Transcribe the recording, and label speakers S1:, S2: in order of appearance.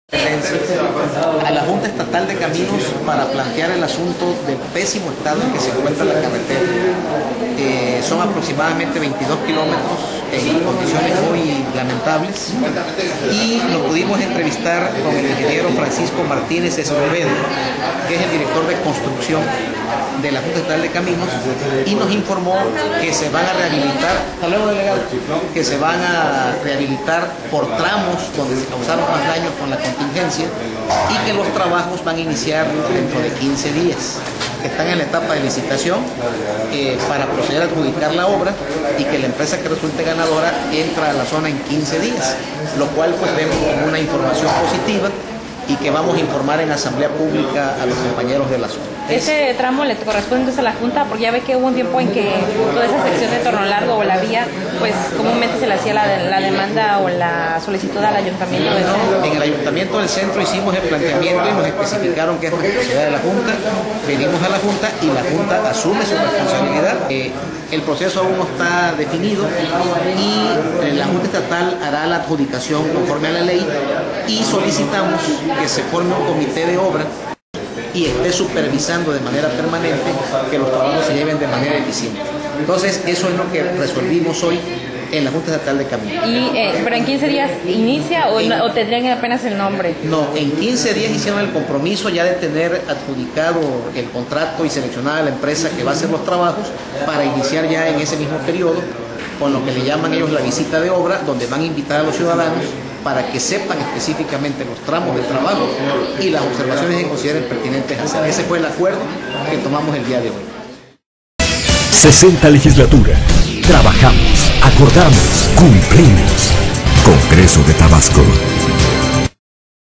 S1: A la Junta Estatal de Caminos para plantear el asunto del pésimo estado en que se encuentra la carretera. Son aproximadamente 22 kilómetros en condiciones muy lamentables y nos pudimos entrevistar con el ingeniero Francisco Martínez Escobedo, que es el director de construcción de la Junta Estatal de Caminos, y nos informó que se van a rehabilitar, que se van a rehabilitar por tramos donde se causaron más daños con la contingencia y que los trabajos van a iniciar dentro de 15 días. Están en la etapa de licitación para proceder a adjudicar la obra y que la empresa que resulte ganadora entra a la zona en 15 días, lo cual pues vemos como una información positiva y que vamos a informar en asamblea pública a los compañeros de la zona.
S2: ¿Ese tramo le corresponde entonces a la Junta? Porque ya ve que hubo un tiempo en que toda esa sección de Torno Largo o la vía, pues comúnmente se le hacía la demanda o la solicitud al Ayuntamiento del Centro.
S1: En el Ayuntamiento del Centro hicimos el planteamiento y nos especificaron que es responsabilidad de la Junta. Venimos a la Junta y la Junta asume su responsabilidad. El proceso aún no está definido y la Junta Estatal hará la adjudicación conforme a la ley y solicitamos que se forme un comité de obra y esté supervisando de manera permanente que los trabajos se lleven de manera eficiente. Entonces, eso es lo que resolvimos hoy en la Junta Estatal de Caminos.
S2: ¿Pero en 15 días inicia o tendrían apenas el nombre?
S1: No, en 15 días hicieron el compromiso ya de tener adjudicado el contrato y seleccionada la empresa que va a hacer los trabajos para iniciar ya en ese mismo periodo con lo que le llaman ellos la visita de obra, donde van a invitar a los ciudadanos para que sepan específicamente los tramos de trabajo y las observaciones que consideren pertinentes hacer. Ese fue el acuerdo que tomamos el día de hoy.
S3: 60 legislatura. Trabajamos, acordamos, cumplimos. Congreso de Tabasco.